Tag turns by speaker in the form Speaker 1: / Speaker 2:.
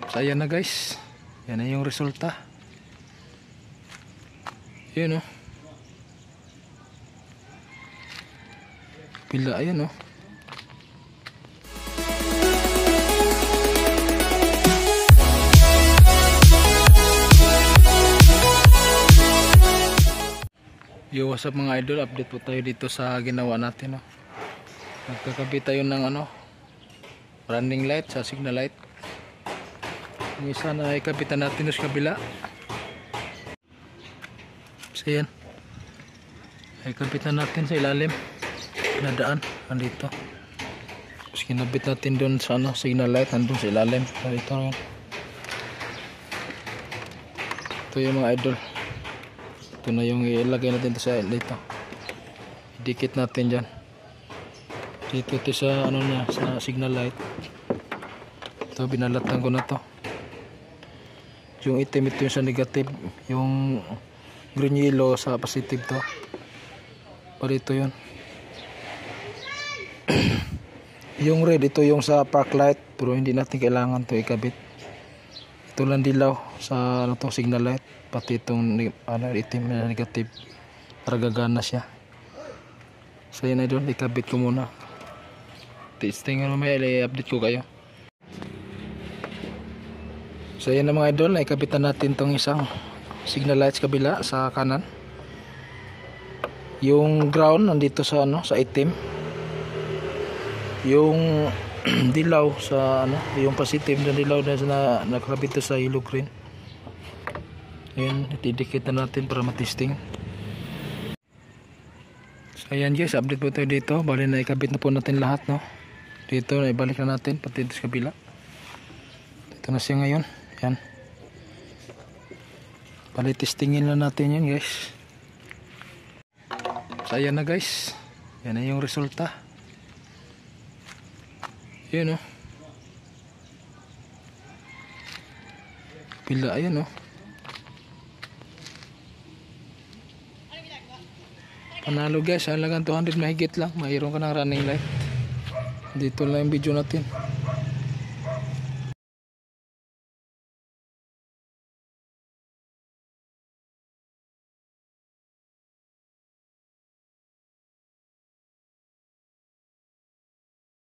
Speaker 1: So ayan na guys, yan na yung resulta. Yun o, pila, ayan o. Yo, what's up mga idol, update po tayo dito sa ginawa natin no. Nagkakabit tayo ng running light sa signal light. Yung isa na ikapitan natin sa kabila. So yan, ikapitan natin sa ilalim na daan, nandito. Tapos kinabit natin doon sa signal light, nandun sa ilalim, nandito rin. Ito yung mga idol, ito na yung ilagay natin sa dito, idikit natin dyan dito, ito sa niya, sa signal light. Ito binalatan ko na to, yung itim ito yung sa negative, yung green yellow sa positive to. Parito yun. Yung red ito yung sa park light, pero hindi natin kailangan to ikabit. Ito lang dilaw sa signal light, pati itong itim na negative para gagana siya. So yun idol, ikabit ko muna. Testing nga mamaya, i-update ko kayo. So yun na mga idol, ikabitan natin tong isang signal light sa kabila, sa kanan. Yung ground nandito sa sa itim, yung dilaw sa yung positive na dilaw na nakakabit sa yellow green. Ayan, itidikit na natin para matesting. So ayan guys, update po tayo dito. Bali na ikabit na po natin lahat no. Dito na ibalik na natin pati dito sa kabila. Ito na siya ngayon. Ayan, bali testingin na natin yan guys. So ayan na guys, yan na yung resulta. Yun o, pila, ayan o. Panalo guys, halagang 200 mahigit lang, mayroon ka ng running light. Dito lang yung video natin.